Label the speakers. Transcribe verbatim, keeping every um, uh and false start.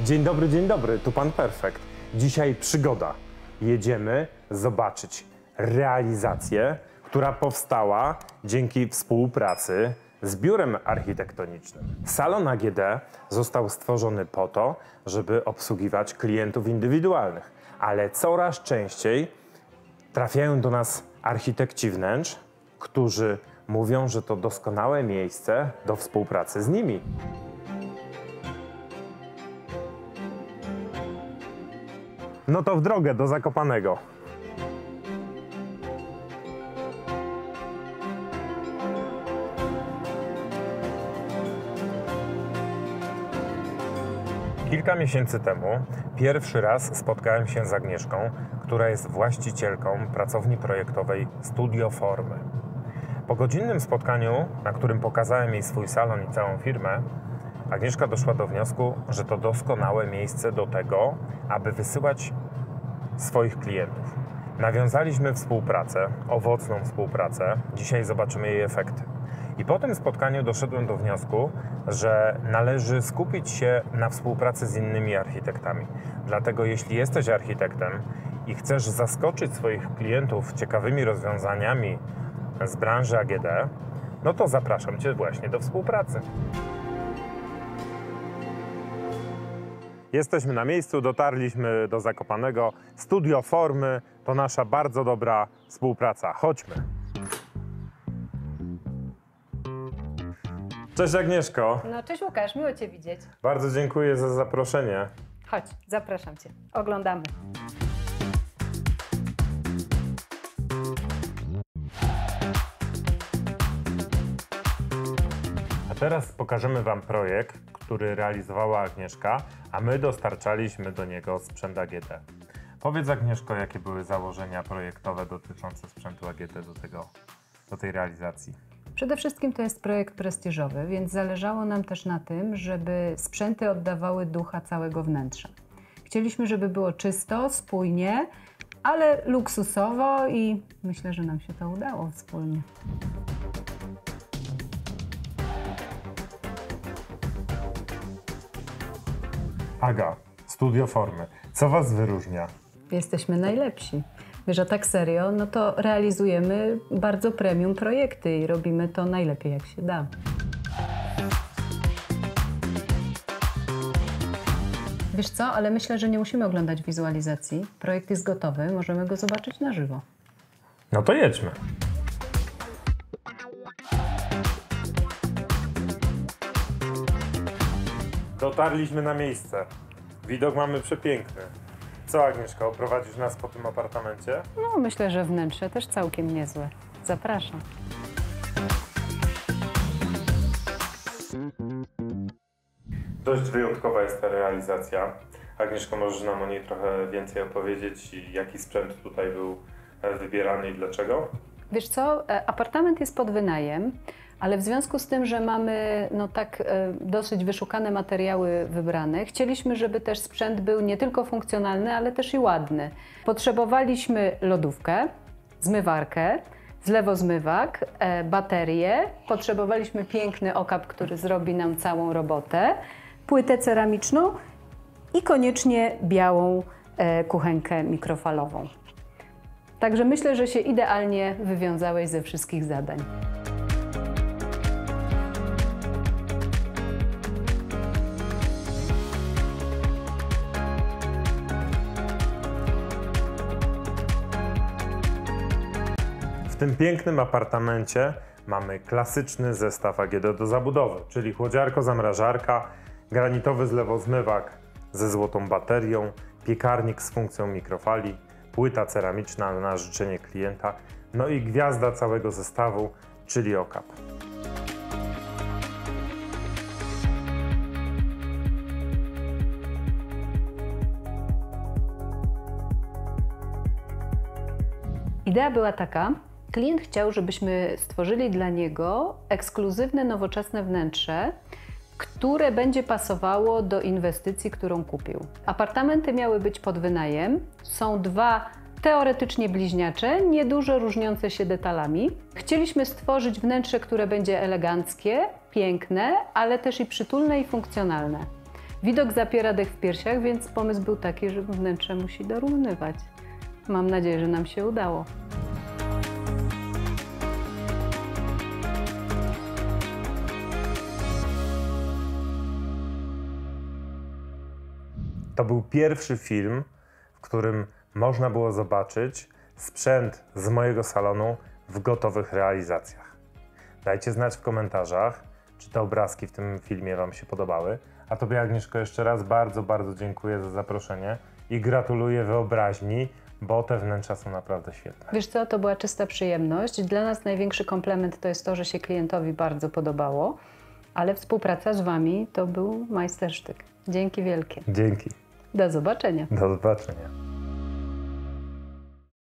Speaker 1: Dzień dobry, dzień dobry, tu Pan Perfekt. Dzisiaj przygoda. Jedziemy zobaczyć realizację, która powstała dzięki współpracy z biurem architektonicznym. Salon A G D został stworzony po to, żeby obsługiwać klientów indywidualnych, ale coraz częściej trafiają do nas architekci wnętrz, którzy mówią, że to doskonałe miejsce do współpracy z nimi. No to w drogę do Zakopanego. Kilka miesięcy temu pierwszy raz spotkałem się z Agnieszką, która jest właścicielką pracowni projektowej Studio Formy. Po godzinnym spotkaniu, na którym pokazałem jej swój salon i całą firmę, Agnieszka doszła do wniosku, że to doskonałe miejsce do tego, aby wysyłać swoich klientów. Nawiązaliśmy współpracę, owocną współpracę. Dzisiaj zobaczymy jej efekty. I po tym spotkaniu doszedłem do wniosku, że należy skupić się na współpracy z innymi architektami. Dlatego jeśli jesteś architektem i chcesz zaskoczyć swoich klientów ciekawymi rozwiązaniami z branży A G D, no to zapraszam Cię właśnie do współpracy. Jesteśmy na miejscu, dotarliśmy do Zakopanego. Studio Formy to nasza bardzo dobra współpraca. Chodźmy. Cześć Agnieszko.
Speaker 2: No cześć Łukasz, miło Cię widzieć.
Speaker 1: Bardzo dziękuję za zaproszenie.
Speaker 2: Chodź, zapraszam Cię. Oglądamy.
Speaker 1: A teraz pokażemy Wam projekt, który realizowała Agnieszka, a my dostarczaliśmy do niego sprzęt A G D. Powiedz Agnieszko, jakie były założenia projektowe dotyczące sprzętu A G D do, tego, do tej realizacji?
Speaker 2: Przede wszystkim to jest projekt prestiżowy, więc zależało nam też na tym, żeby sprzęty oddawały ducha całego wnętrza. Chcieliśmy, żeby było czysto, spójnie, ale luksusowo i myślę, że nam się to udało wspólnie.
Speaker 1: Aga, Studio Formy. Co Was wyróżnia?
Speaker 2: Jesteśmy najlepsi. Wiesz, a tak serio, no to realizujemy bardzo premium projekty i robimy to najlepiej jak się da. Wiesz co, ale myślę, że nie musimy oglądać wizualizacji. Projekt jest gotowy, możemy go zobaczyć na żywo.
Speaker 1: No to jedźmy. Dotarliśmy na miejsce. Widok mamy przepiękny. Co Agnieszka, oprowadzisz nas po tym apartamencie?
Speaker 2: No, myślę, że wnętrze też całkiem niezłe. Zapraszam.
Speaker 1: Dość wyjątkowa jest ta realizacja. Agnieszko, możesz nam o niej trochę więcej opowiedzieć i jaki sprzęt tutaj był wybierany i dlaczego?
Speaker 2: Wiesz co, apartament jest pod wynajem, ale w związku z tym, że mamy no tak dosyć wyszukane materiały wybrane, chcieliśmy, żeby też sprzęt był nie tylko funkcjonalny, ale też i ładny. Potrzebowaliśmy lodówkę, zmywarkę, zlewozmywak, baterię, potrzebowaliśmy piękny okap, który zrobi nam całą robotę, płytę ceramiczną i koniecznie białą kuchenkę mikrofalową. Także myślę, że się idealnie wywiązałeś ze wszystkich zadań.
Speaker 1: W tym pięknym apartamencie mamy klasyczny zestaw A G D do zabudowy, czyli chłodziarko, zamrażarka, granitowy zlewozmywak ze złotą baterią, piekarnik z funkcją mikrofali, płyta ceramiczna na życzenie klienta, no i gwiazda całego zestawu, czyli okap.
Speaker 2: Idea była taka, klient chciał, żebyśmy stworzyli dla niego ekskluzywne, nowoczesne wnętrze, które będzie pasowało do inwestycji, którą kupił. Apartamenty miały być pod wynajem. Są dwa teoretycznie bliźniacze, niedużo różniące się detalami. Chcieliśmy stworzyć wnętrze, które będzie eleganckie, piękne, ale też i przytulne i funkcjonalne. Widok zapiera dech w piersiach, więc pomysł był taki, że wnętrze musi dorównywać. Mam nadzieję, że nam się udało.
Speaker 1: To był pierwszy film, w którym można było zobaczyć sprzęt z mojego salonu w gotowych realizacjach. Dajcie znać w komentarzach, czy te obrazki w tym filmie Wam się podobały. A Tobie, Agnieszko, jeszcze raz bardzo, bardzo dziękuję za zaproszenie i gratuluję wyobraźni, bo te wnętrza są naprawdę świetne.
Speaker 2: Wiesz co, to była czysta przyjemność. Dla nas największy komplement to jest to, że się klientowi bardzo podobało, ale współpraca z Wami to był majstersztyk. Dzięki wielkie.
Speaker 1: Dzięki.
Speaker 2: Do zobaczenia.
Speaker 1: Do zobaczenia.